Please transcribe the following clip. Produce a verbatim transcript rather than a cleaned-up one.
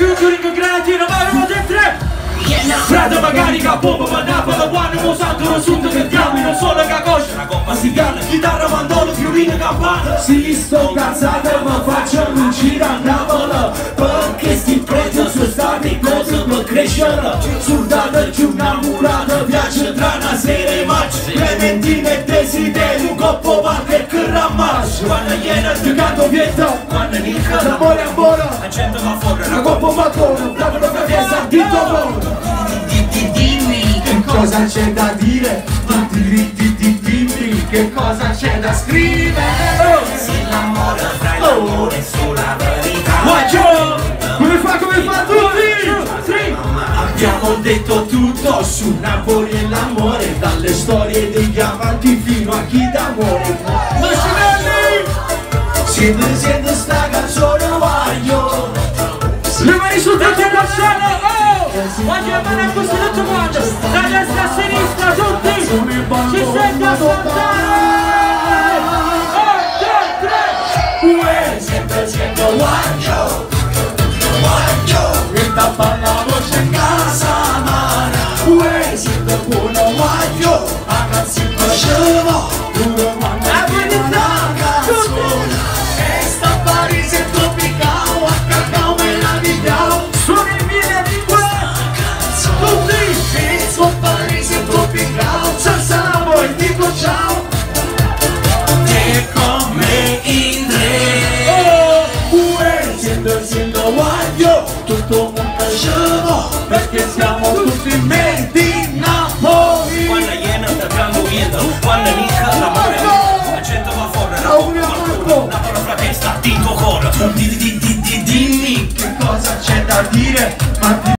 Cucurico Granatino, ma avevo dentro! Frate magari che bomba ma Napoli quando mo santo non sunto che diamo non solo che coscia una coppa si cala chitarra mandolo violino campana si sto cazzata ma faccio un giro a Napoli perché sti prezzi sono stati cose per crescere soldata giù innamorata piace tra una sera e maggio Clementina e desiderio un coppo parte che rammascio quando iena ti canto vieta quando nica l'amore amore la gente va fuori una coppa mattone la propria fiesta di dolore. Dimmi che cosa c'è da dire, dimmi che cosa c'è da scrivere. Se l'amore tra l'amore sulla verità. Come fa, come fa tutti? Abbiamo detto tutto su Napoli e l'amore, dalle storie degli amanti fino a chi d'amore. Siete, siete sta canzone voglio. Le mani sul tetto del cielo, oh! Voglio le mani a questo tutto quanto, da destra a sinistra, tutti! Ci sente a saltare! Un, due, tre! Uè, sempre, sempre, voglio! Voglio! E tappa la voce in casa, mara! Uè, sempre buono, voglio! A cazzo in facevo! Due quando ti una canzone! E sta a Parigi e tropicale, a cacao e la vita! Sono i miei lingue! Tutti! E sto a Parigi e tropicale, senza voi dico ciao! E come in tre! Oh! Uè, siendo, siendo voglio! Tutto un piacere, perché siamo tutti menti Napoli! Quando iena stanno viendo, quando nica l'amore la gente va fuori, la bomba la parola che sta di tuo cuore. Dimmi che cosa c'è da dire, ma